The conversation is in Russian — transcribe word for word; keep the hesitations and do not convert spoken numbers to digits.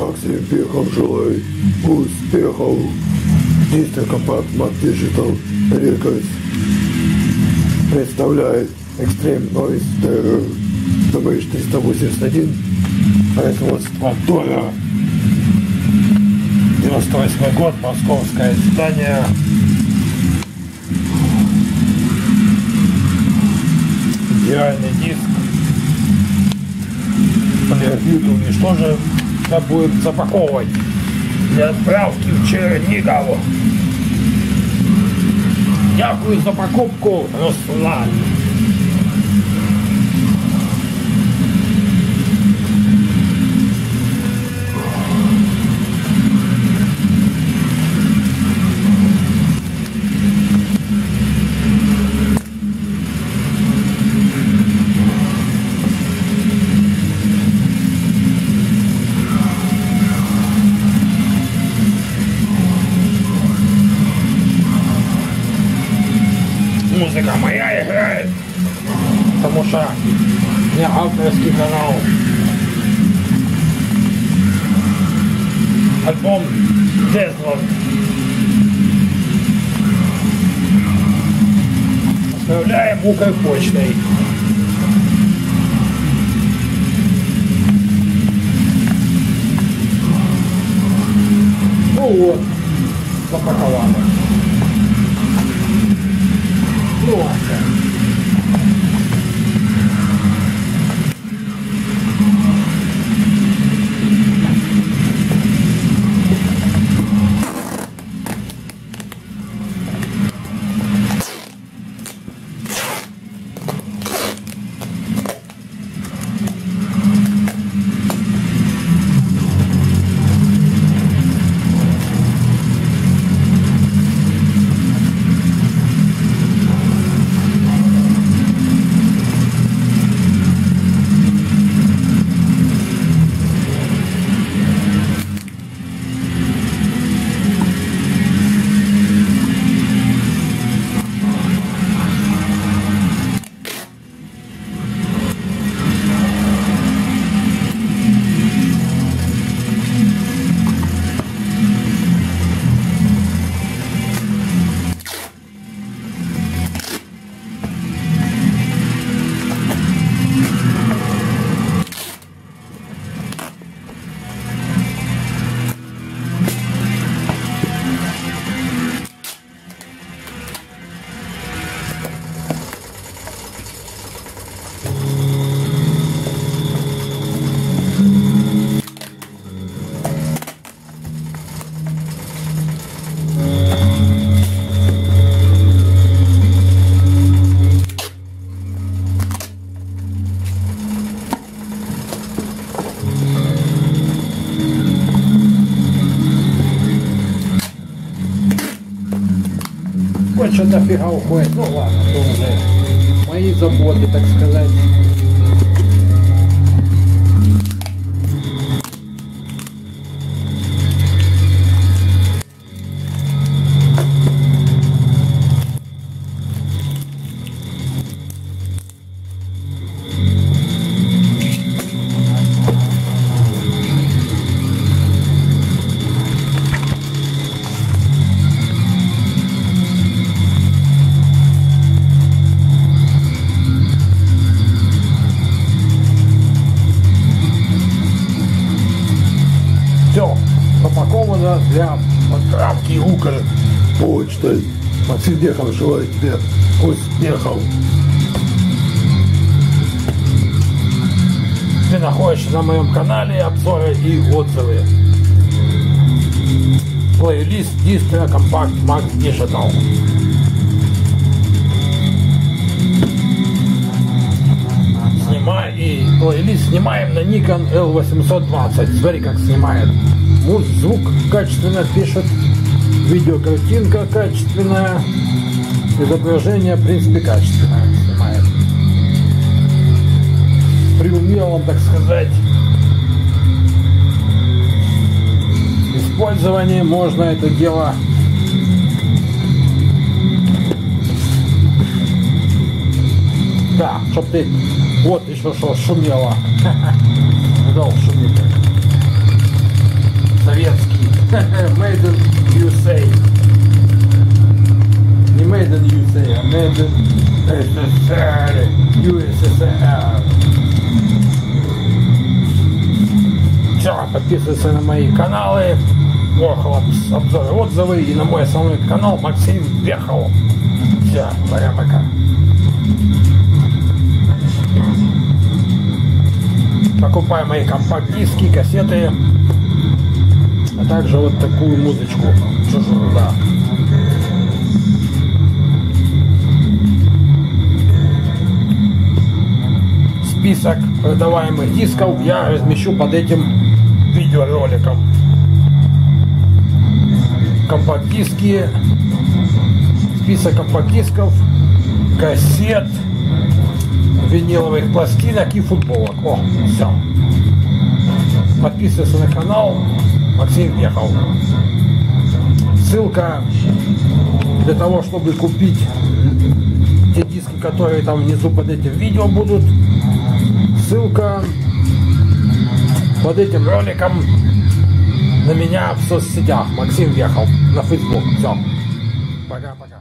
Максим Пехов желает успехов. Дистро Compact Mac Digital Records представляет Extreme Noise Terror дэ бэ четыреста восемьдесят один, производство Доля, девяносто восьмой год, московское издание. Идеальный диск. Плеербит уничтожен. Сейчас будем запаковывать для отправки в Чернигову. Дякую за покупку, Руслан. Музыка моя играет, потому что у меня авторский канал. Альбом Deathlock. Отправляем Укрпочтой. Ну вот, запаковано. Nossa! Хоть что-то фига уходит, ну ладно, то уже мои заботы, так сказать. Все, запаковано для отправки Укрпочтой. Максим Пехов желает тебе успехов. Ты находишься на моем канале, обзоры и отзывы. Плейлист Distro Compact Mac Digital. Снимай и плейлист снимаем на Nikon эл восемьсот двадцать. Смотри, как снимает. Муз, звук качественно пишет, видеокартинка качественная, изображение в принципе качественное снимает. При умелом, так сказать, использовании можно это дело да, чтоб ты вот еще что шумело. Дал шумить. советский. Made in ю эс эй. Не made in ю эс эй, а made in эс эс эр. ю эс эс эр. Все, подписывайтесь на мои каналы. Ворхол, обзоры, отзывы и на мой основной канал Максим Вехов. Все, пока-пока. Покупай мои компакт-диски, кассеты, а также вот такую музычку чужую, да. Список продаваемых дисков я размещу под этим видеороликом. Компакт-диски, список компакт-дисков, кассет, виниловых пластинок и футболок. О, все. Подписывайся на канал Максим Вехов. Ссылка для того, чтобы купить те диски, которые там внизу под этим видео будут. Ссылка под этим роликом на меня в соцсетях. Максим Вехов на Facebook. Все. Пока-пока.